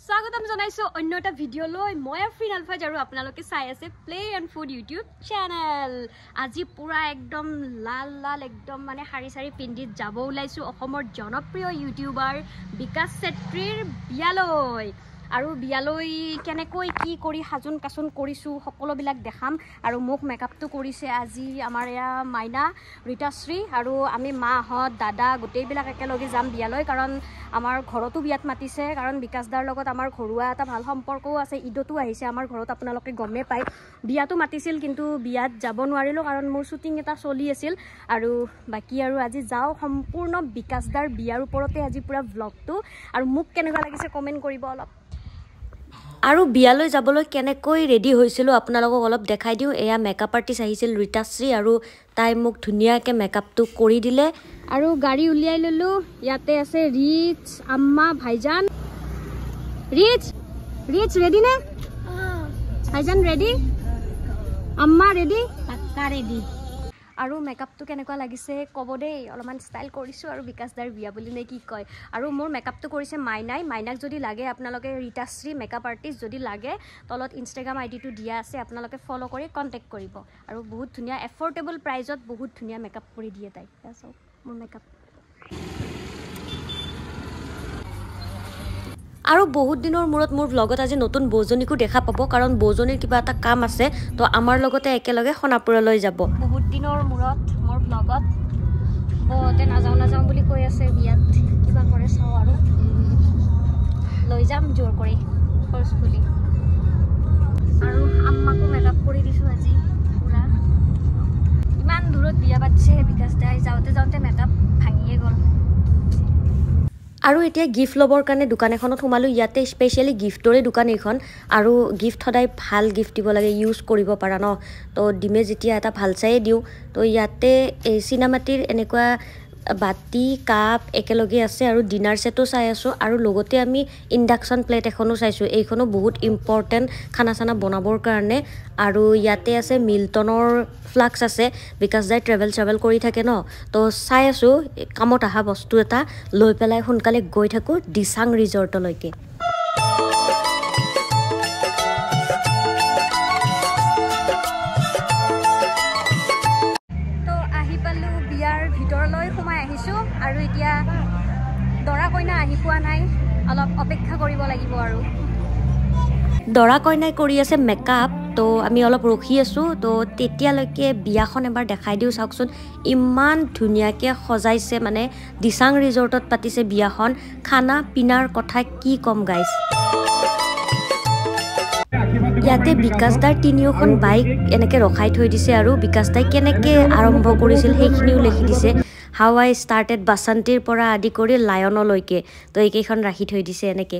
স্বাগতম জনাইছো অন্য এটা ভিডিও লৈ মই আফৰিন আলফাজ আৰু আপোনালোকে চাই আছে play and food YouTube channel. আজি পুৰা একদম লাল লাল একদম মানে শাৰী শাৰী পিন্ধিত যাব ওলাইছো অসমৰ জনপ্ৰিয় ইউটিউবাৰ বিকাশ চেত্ৰীৰ বিয়ালৈ। আৰু বিয়ালৈ কেনেকৈ কি কৰি সাজুন কাচুন কৰিছো সকলোবিলাক দেখাম। আৰু মোক মেকআপটো কৰিছে আজি আমাৰ এয়া মাইনা ৰীতাশ্ৰী আৰু আমি মাহঁত দাদা গোটেইবিলাক একেলগে যাম বিয়ালৈ, কাৰণ আমাৰ ঘৰতো বিয়াত মাতিছে। কাৰণ বিকাশ দাৰ লগত আমাৰ ঘৰুৱা এটা ভাল সম্পৰ্কও আছে। ঈদতো আহিছে আমাৰ ঘৰত, আপোনালোকে গমে পায়। বিয়াতো মাতিছিল কিন্তু বিয়াত যাব নোৱাৰিলোঁ কাৰণ মোৰ শ্বুটিং এটা চলি আছিল। আৰু বাকী আৰু আজি যাওঁ সম্পূৰ্ণ বিকাশ দাৰ বিয়াৰ ওপৰতে আজি পুৰা ব্লগটো। আৰু মোক কেনেকুৱা লাগিছে কমেণ্ট কৰিব অলপ। আৰু বিয়ালৈ যাবলৈ কেনেকৈ ৰেডি হৈছিলোঁ আপোনালোকক অলপ দেখাই দিওঁ। এয়া মেকআপ আৰ্টিষ্ট আহিছিল ৰীতাশ্ৰী আৰু তাই মোক ধুনীয়াকৈ মেকআপটো কৰি দিলে। আৰু গাড়ী উলিয়াই ল'লোঁ। ইয়াতে আছে ৰিচ, আম্মা, ভাইজান। ৰিচ ৰেডি নে? ভাইজান ৰেডি? আম্মা ৰেডি? পাক্কা ৰেডি। আৰু মেকআপটো কেনেকুৱা লাগিছে ক'ব দেই। অলপমান ষ্টাইল কৰিছোঁ আৰু বিকাশ দাৰ বিয়া বুলি নে কি কয়। আৰু মোৰ মেকআপটো কৰিছে মাইনাক যদি লাগে আপোনালোকে ৰীতাশ্ৰী মেকআপ আৰ্টিষ্ট যদি লাগে তলত ইনষ্টাগ্ৰাম আইডিটো দিয়া আছে, আপোনালোকে ফ'ল' কৰি কণ্টেক্ট কৰিব। আৰু বহুত ধুনীয়া এফৰ্ডেবল প্ৰাইজত বহুত ধুনীয়া মেকআপ কৰি দিয়ে তাই। চাওক মোৰ মেকআপ। আৰু বহুত দিনৰ মূৰত মোৰ ব্লগত আজি নতুন বৌজনীকো দেখা পাব, কাৰণ বৌজনীৰ কিবা এটা কাম আছে, তো আমাৰ লগতে একেলগে সোণাপুৰলৈ যাব। বহুত দিনৰ মূৰত মোৰ ব্লগত বৌহঁতে নাযাওঁ বুলি কৈ আছে বিয়াত, কিবা কৰে চাওঁ আৰু লৈ যাম জোৰ কৰি ফৰ্চফুলি। আৰু আম্মাকো মেকআপ কৰি দিছোঁ আজি পুৰা। ইমান দূৰত বিয়া পাতিছে বিকাশ দাই, যাওঁতে মেকআপ ভাঙিয়ে গ'ল। আৰু এতিয়া গিফ্ট ল'বৰ কাৰণে দোকান এখনত সোমালোঁ। ইয়াতে স্পেচিয়েলি গিফ্টৰে দোকান এইখন। আৰু গিফ্ট সদায় ভাল গিফ্ট দিব লাগে, ইউজ কৰিব পাৰা ন। তো ডিমে যেতিয়া এটা ভাল চায়ে দিওঁ। তো ইয়াতে এই চিনামাটিৰ এনেকুৱা বাতি কাপ একেলগে আছে আৰু ডিনাৰ ছেটো চাই আছোঁ। আৰু লগতে আমি ইণ্ডাকশ্যন প্লেট এখনো চাইছোঁ। এইখনো বহুত ইম্পৰ্টেণ্ট খানা চানা বনাবৰ কাৰণে। আৰু ইয়াতে আছে মিল্টনৰ ফ্লাক্স আছে, বিকাশ দাই ট্ৰেভেল কৰি থাকে ন। তো চাই আছোঁ কামত অহা বস্তু এটা লৈ পেলাই সোনকালে গৈ থাকোঁ দিচাং ৰিজৰ্টলৈকে। ভিতৰলৈ সোমাই আহিছোঁ আৰু এতিয়া দৰা কইনা আহি পোৱা নাই, অলপ অপেক্ষা কৰিব লাগিব। আৰু দৰা কইনাই কৰি আছে মেকআপ, তো আমি অলপ ৰখি আছোঁ। তো তেতিয়ালৈকে বিয়াখন এবাৰ দেখাই দিওঁ চাওকচোন। ইমান ধুনীয়াকৈ সজাইছে, মানে দিচাং ৰিজৰ্টত পাতিছে বিয়াখন। খানা পিনাৰ কথা কি ক'ম গাইজ। ইয়াতে বিকাশ দাৰ তিনিওখন বাইক এনেকৈ ৰখাই থৈ দিছে আৰু বিকাশ দাই কেনেকৈ আৰম্ভ কৰিছিল সেইখিনিও লিখি দিছে। হাউ আই ষ্টাৰ্টেড বাসন্তীৰ পৰা আদি কৰি লায়নলৈকে। তো এইকেইখন ৰাখি থৈ দিছে এনেকৈ।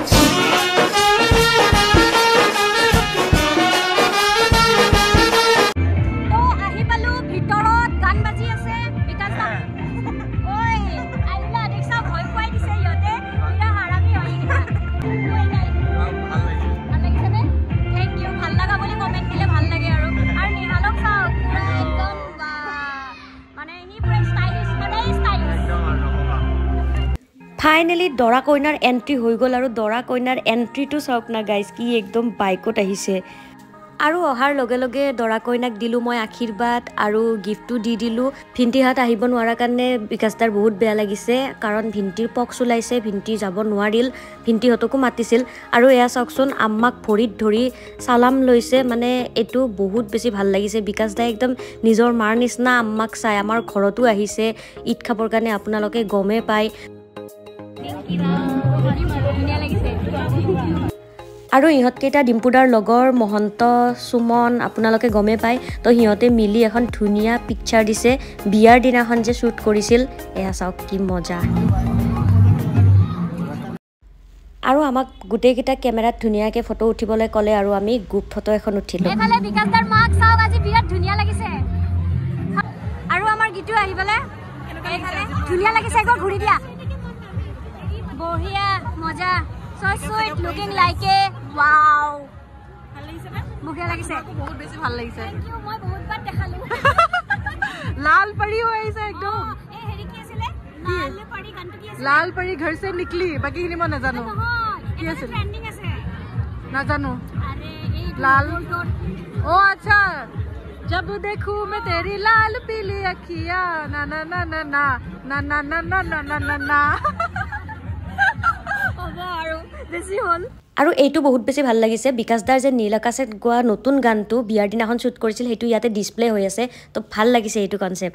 ফাইনেলি দৰা কইনাৰ এণ্ট্ৰি হৈ গ'ল। আৰু দৰা কইনাৰ এণ্ট্ৰিটো চাওক না গাইজ, কি একদম বাইকত আহিছে। আৰু অহাৰ লগে লগে দৰা কইনাক দিলোঁ মই আশীৰ্বাদ আৰু গিফ্টটো দি দিলোঁ। ভিণ্টিহঁত আহিব নোৱাৰা কাৰণে বিকাশ দাৰ বহুত বেয়া লাগিছে, কাৰণ ভিণ্টিৰ পক্স ওলাইছে, ভিণ্টি যাব নোৱাৰিল। ভিণ্টিহঁতকো মাতিছিল। আৰু এয়া চাওকচোন আম্মাক ভৰিত ধৰি চালাম লৈছে, মানে এইটো বহুত বেছি ভাল লাগিছে। বিকাশ দাই একদম নিজৰ মাৰ নিচিনা আম্মাক চাই। আমাৰ ঘৰতো আহিছে ঈদ খাবৰ কাৰণে, আপোনালোকে গমেই পায়। আৰু ইহঁতকেইটা ডিম্পুদাৰ লগৰ মহন্ত সুমন, আপোনালোকে গমেই পায়। তো সিহঁতে মিলি এখন ধুনীয়া পিকচাৰ দিছে বিয়াৰ দিনাখন যে শ্বুট কৰিছিল। এয়া চাওক কি মজা। আৰু আমাক গোটেইকেইটা কেমেৰাত ধুনীয়াকৈ ফটো উঠিবলৈ ক'লে আৰু আমি গ্ৰুপ ফটো এখন উঠিলোঁ। আৰু আমাৰ গীতটো আহিবলৈ ধুনীয়া লাগিছে, একবাৰ ঘূৰি দিয়া। বঢ়িয়া মজা, so sweet, looking like a wow। ভাল লাগিছে নে? মুখে লাগিছে, বহুত বেছি ভাল লাগিছে। থ্যাংক ইউ, মই বহুত বাৰ দেখালো। লাল পৰি হৈ আছে একদম। এ হেৰি কি আছিল? লাল পৰি গানটো কি আছিল? লাল পৰি ঘৰ से निकली, বাকি হিনি মই নাজানো। কি আছে নাজানো লাল ও আচ্ছা जब देखूं मैं तेरी लाल पीली अखियां ना ना ना ना ना ना ना ना ना ना ना ना ना আৰু বেছি হল আৰু এইটো বহুত বেছি ভাল লাগিছে বিকাশ দাৰ যে নীল আকাশে গোৱা নতুন গানটো বিয়াৰ দিনাখন শ্বুট কৰিছিল সেইটো ইয়াতে ডিসপ্লে হৈ আছে তো ভাল লাগিছে এইটো কনসেপ্ট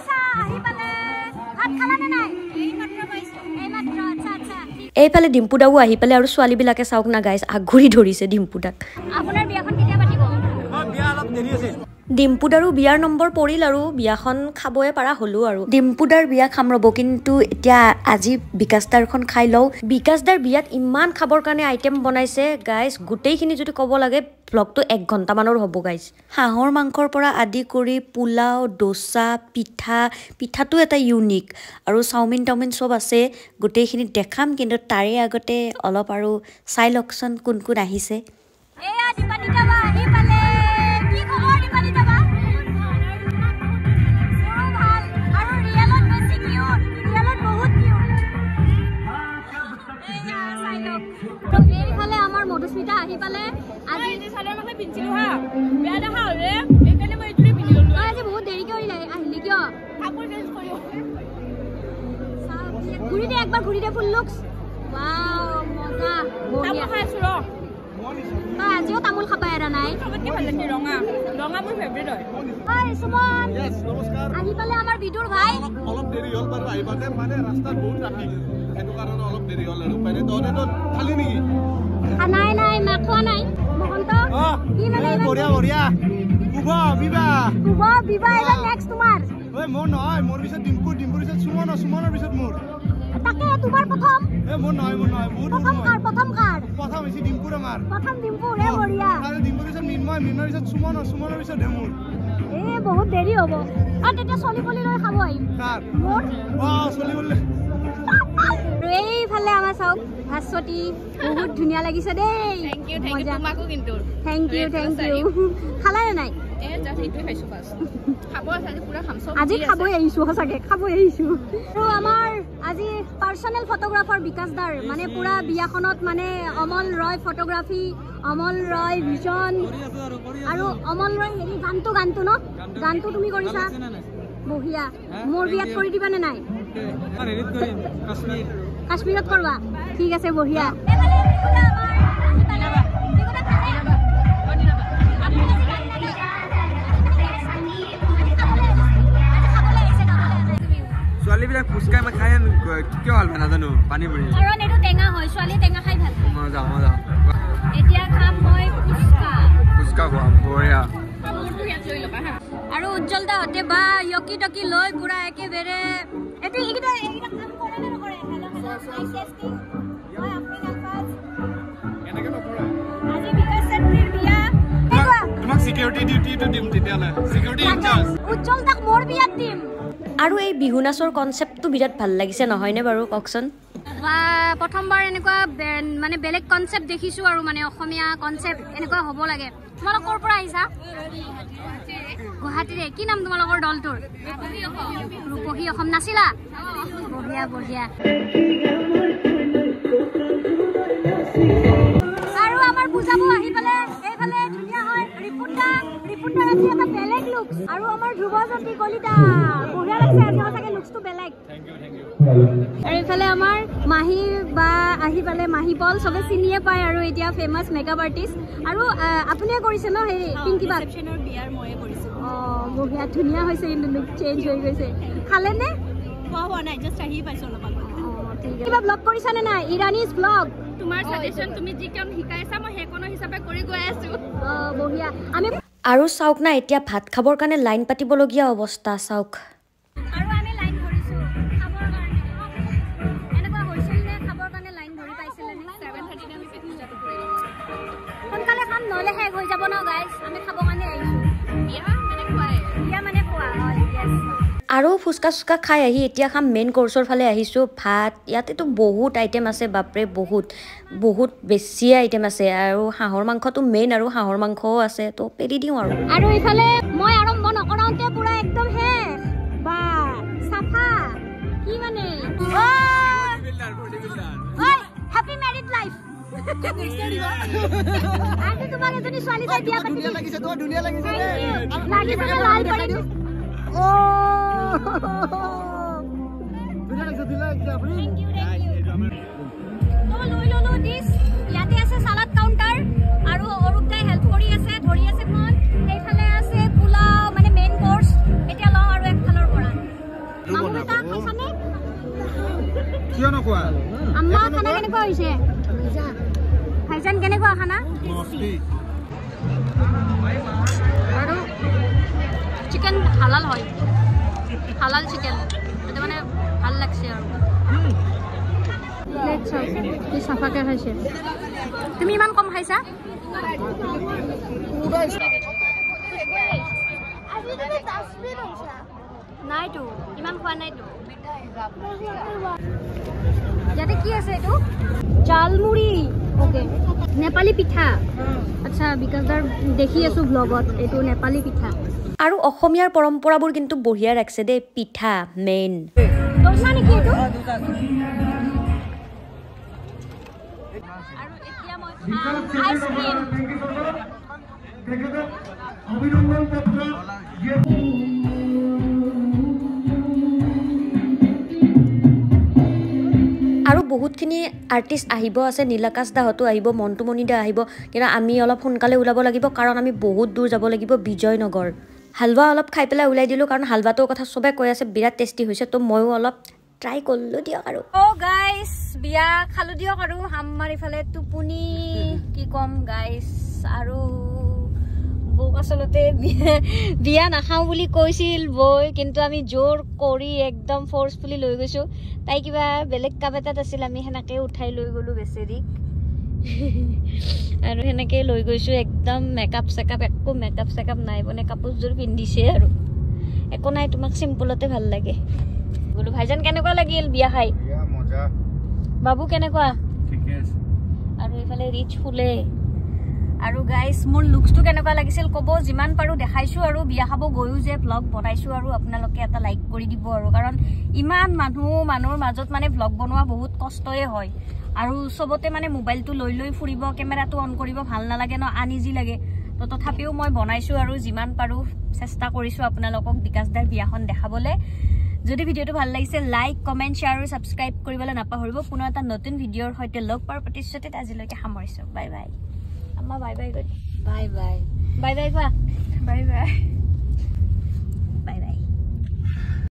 এইফালে ডিম্পু দাও আহি পালে আৰু ছোৱালী বিলাকে চাওক না গাইছ আগুৰি ধৰিছে ডিম্পু দাক আপোনাৰ বিয়াখন কেতিয়া পাতিব বিয়া অলপ দেৰি আছে ডিম্পুদাৰো বিয়াৰ নম্বৰ পৰিল আৰু বিয়াখন খাবয়ে পাৰা হলো আৰু ডিম্পুদাৰ বিয়া খাম ৰব কিন্তু এতিয়া আজি বিকাশ দাৰখন খাই লও বিকাশ দাৰ বিয়াত ইমান খাবৰ কাৰণে আইটেম বনাইছে গাইজ গোটেইখিনি যদি ক'ব লাগে ব্লগটো 1 ঘণ্টা মানৰ হ'ব গাইজ হাঁহৰ মাংসৰ পৰা আদি কৰি পোলাও ডোসা পিঠাটো এটা ইউনিক আৰু চাওমিন টাউমিন সব আছে গোটেইখিনি দেখাম কিন্তু তাৰে আগতে অলপ আৰু চাই লকচোন কোন কোন আহিছে এয়া দিপানিতাবা আহি পালে কি খবৰ দিপানিতাবা ভাল আৰু ৰিয়েলত বেছি কিউট ৰিয়েলত বহুত কিউট এয়া চাইলক এইফালে আমাৰ মধুস্মিতা আহি পালে আজি চালৰ মাখে পিন্ধিলো হা বেয়া দেখা হলে এইকাৰণে মই ইটোৰে পিন্ধি ললো আজি বহুত দেৰি কৰি আহিলি কিয় কাপোৰ চেঞ্জ কৰিও ঘূৰি দে একবাৰ ঘূৰি দে ফুল লুকস ওয়াও মজা বঢ়িয়া খাইছো ৰ আজিও তামুল খাপাই এৰা নাই সবতকে ভাল লাগে ৰঙা মোৰ ফেভাৰিট হয় হাই সুমন यस নমস্কাৰ আহি পালে আমাৰ বিদুৰ ভাই অলপ দেৰি হ'ল বাৰু আহিবাতে মানে ৰাস্তাত বহুত ট্ৰাফিক এটো কাৰণে অলপ দেৰি হ'ল আৰু মানে তহতে তো খালি নেকি নাই মাখোৱা নাই মহন্ত কি মানে বঢ়িয়া কুব বিবা এটা নেক্সট তোমাৰ ওই মোৰ নহয় মোৰ পিছত ডিম্পুৰ পিছত সুমনৰ পিছত মোৰ তাকে তোমাৰ প্ৰথম মোৰ নহয় প্ৰথম হৈছে ডিম্পুৰ আমাৰ প্ৰথম ডিম্পুৰ বঢ়িয়া আৰু ডিম্পুৰ পিছত মিনময়ৰ পিছত সুমনৰ পিছত মোৰ বহুত দেৰি হ'ব আৰু তেতিয়া চলিবলি লৈ খাব আহিম কাৰ মোৰ চলিবলি এইফালে আমাৰ চাওক ভাস্বতী বহুত ধুনীয়া লাগিছে দেই থ্যাংক ইউ তোমাকো কিন্তু থ্যাংক ইউ খালা নাই জাস্ট এইটো খাইছো ফার্স্ট খাব আছে পুরা খামছো আজি খাবই আহিছো সঁচাকে খাবই আহিছো আৰু আমাৰ আজি পার্সোনাল ফটোগ্ৰাফাৰ বিকাশ দাৰ মানে পুরা বিয়াখনত মানে অমল ৰয় ফটোগ্ৰাফি অমল ৰয় ভিজন আৰু অমল ৰয় হেৰি গানটো ন গানটো তুমি কৰিছা বঢ়িয়া মোৰ বিয়াত কৰি দিবা নে নাই কাশ্মীৰত কৰবা ঠিক আছে বঢ়িয়া ছোৱালী বিলাক ফুচকা খাই কিয় ভাল পায় নাজানো পানী পৰি কাৰণ এইটো টেঙা হয় ছোৱালী টেঙা খাই ভাল পায় মজা এতিয়া খাম মই ফুচকা খোৱাম বঢ়িয়া আৰু উজ্জ্বল দা হতে বা ইয়কি টকি লৈ পুৰা একেবাৰে এইটা কাম কৰে নে নকৰে হেল্ল টেস্টিং মই আপনি কাজ এনেকে নকৰে আজি বিকাশ সেট্ৰিৰ বিয়া তোমাক সিকিউৰিটি ডিউটিটো দিম তেতিয়ালে সিকিউৰিটি ইনচাৰ্জ উজ্জ্বল দাক মোৰ বিয়াত দিম আৰু এই বিহু নাচৰ কনসেপ্টটো বিৰাট ভাল লাগিছে নহয় নে বাৰু ককচোন প্ৰথমবাৰ এনেকুৱা মানে বেলেগ কনসেপ্ট দেখিছো আৰু মানে অসমীয়া কনসেপ্ট এনেকুৱা হ'ব লাগে তোমালোকৰ পৰা আহিছা গুৱাহাটীৰে কি নাম তোমালোকৰ দলটোৰ ৰূপহী অসম নাছিলা বঢ়িয়া আৰু আমাৰ বুজাবো আহি পালে এইফালে ধুনীয়া হয় ৰিপুণ্ডা ৰাতি এটা বেলেগ লুক আৰু আমাৰ ধ্ৰুৱজ্যোতি কলিতা বঢ়িয়া লাগিছে আজি সঁচাকে লুকছটো বেলেগ থ্যাংক ইউ আৰু এইফালে আমাৰ মাহী বা আহি পালে মাহী পল সবে চিনিয়ে পায় আৰু এতিয়া ফেমাস মেকআপ আৰ্টিষ্ট আৰু আপুনিয়ে কৰিছে ন হেৰি পিংকি বা ৰিসেপচনৰ বিয়াৰ ময়ে কৰিছো বঢ়িয়া ধুনীয়া হৈছে কিন্তু লুক চেঞ্জ হৈ গৈছে খালে নে হোৱা নাই জাস্ট আহি পাইছো অলপ ঠিক আছে কিবা ব্লগ কৰিছা নে নাই ইৰানীজ ব্লগ তোমাৰ সাজেশন তুমি যি কাম শিকাইছা মই হেকনৰ হিচাপে কৰি গৈ আছো বঢ়িয়া আমি আৰু চাওক না এতিয়া ভাত খাবৰ কাৰণে লাইন পাতিবলগীয়া অৱস্থা চাওক আৰু আমি লাইন ধৰিছো খাবৰ কাৰণে এনেকুৱা হৈছিল নে খাবৰ কাৰণে লাইন ধৰি পাইছিল 7:30 আমি পেকিং যাব কৰিলো সোনকালে খাম নহলে শেষ হৈ যাব ন গাইস আমি খাবৰ কাৰণে আহিছো বিয়া মানে খোৱা হয় ইয়েস আৰু ফুচকা খাই আহি এতিয়া খাম মেইন কোৰ্সৰ ফালে আহিছো ভাত ইয়াতেতো বহুত আইটেম আছে বাপৰে বহুত বেছি আইটেম আছে আৰু হাঁহৰ মাংসটো মেইন আৰু হাঁহৰ মাংসও আছে তো পেৰি দিও আৰু ইফালে মই আৰম্ভ নকৰাওঁতে পুৰা একদম শেষ বা সাফা কি মানে ঐ হ্যাপি ম্যারিড লাইফ আজি তোমাক এজনী ছোৱালী চাই বিয়া পাতিম দুনিয়া লাগিছে তোমাৰ দুনিয়া লাগিছে ৰে লাগিছে লাল পৰি ও দুনিয়া লাগিছে আপুনি থ্যাংক ইউ তো লৈ ললো দিস ইয়াতে আছে সালাদ কাউন্টার আৰু অৰুকাই হেল্প কৰি আছে ধৰি আছে ফোন এইফালে আছে পোলাও মানে মেইন কোর্স এটা লও আৰু একফালৰ পৰা মামুটা খাইছানে কিয় নকোৱা আম্মা খানা কেনেকুৱা হৈছে মজা ভাইজান কেনেকুৱা খানা মস্তি আৰু চিকেন হালাল হয় হালাল চিকেন এটা মানে ভাল লাগছে আৰু প্লেট চাও কি সাফাকে খাইছে তুমি ইমান কম খাইছা নাইতো ইমান খোৱা নাইতো ইয়াতে কি আছে এইটো জালমুড়ি ওকে নেপালী পিঠা আচ্ছা বিকাশ দাৰ দেখি আছো ব্লগত এইটো নেপালী পিঠা আৰু অসমীয়াৰ পৰম্পৰাবোৰ কিন্তু বঢ়িয়া ৰাখছে দে পিঠা মেইন দোসা নেকি এইটো আৰু এতিয়া মই আইসক্ৰীম অভিনন্দন পত্ৰ আৰু বহুতখিনি আৰ্টিষ্ট আহিব আছে নীলাকাশ দাহতো আহিব মন্টুমণি দা আহিব কিন্তু আমি অলপ সোনকালে ওলাব লাগিব কাৰণ আমি বহুত দূৰ যাব লাগিব বিজয়নগৰ হালৱা অলপ খাই পেলাই ওলাই দিলোঁ কাৰণ হালৱাটোৰ কথা চবে কৈ আছে বিৰাট টেষ্টি হৈছে তো ময়ো অলপ ট্ৰাই কৰিলোঁ দিয়ক আৰু গাইজ বিয়া খালোঁ দিয়ক আৰু আমাৰ ইফালে টোপনি কি ক'ম গাইজ আৰু বৌক আচলতে বিয়া নাখাওঁ বুলি কৈছিল বৈ কিন্তু আমি জোৰ কৰি একদম ফ'ৰ্চফুলি লৈ গৈছোঁ তাই কিবা বেলেগ কাম এটাত আছিল আমি সেনেকৈ উঠাই লৈ গ'লোঁ বেচেৰিক আৰু সেনেকৈ লৈ গৈছোঁ একদম মেকআপ চেকআপ একো মেকআপ চেকআপ নাই মানে কাপোৰযোৰ পিন্ধিছে আৰু একো নাই তোমাক চিম্পলতে ভাল লাগে বোলো ভাইজান কেনেকুৱা লাগিল বিয়া খাই মজা বাবু কেনেকুৱা ঠিকে আছে আৰু এইফালে ৰিচ ফুলে আৰু গাইজ মোৰ লুকছটো কেনেকুৱা লাগিছিল ক'ব যিমান পাৰোঁ দেখাইছোঁ আৰু বিয়া খাব গৈও যে ভ্লগ বনাইছোঁ আৰু আপোনালোকে এটা লাইক কৰি দিব আৰু কাৰণ ইমান মানুহৰ মাজত মানে ভ্লগ বনোৱা বহুত কষ্টয়ে হয় আৰু চবতে মানে মোবাইলটো লৈ লৈ ফুৰিব কেমেৰাটো অন কৰিব ভাল নালাগে ন আনইজি লাগে তো তথাপিও মই বনাইছোঁ আৰু যিমান পাৰোঁ চেষ্টা কৰিছোঁ আপোনালোকক বিকাশ দাৰ বিয়াখন দেখাবলৈ যদি ভিডিঅ'টো ভাল লাগিছে লাইক কমেণ্ট শ্বেয়াৰ আৰু ছাবস্ক্ৰাইব কৰিবলৈ নাপাহৰিব পুনৰ এটা নতুন ভিডিঅ'ৰ সৈতে লগ পোৱাৰ প্ৰতিশ্ৰুতিত আজিলৈকে সামৰিছোঁ বাই বাই আম্মা bye bye good bye bye bye bye কোৱা বাই বাই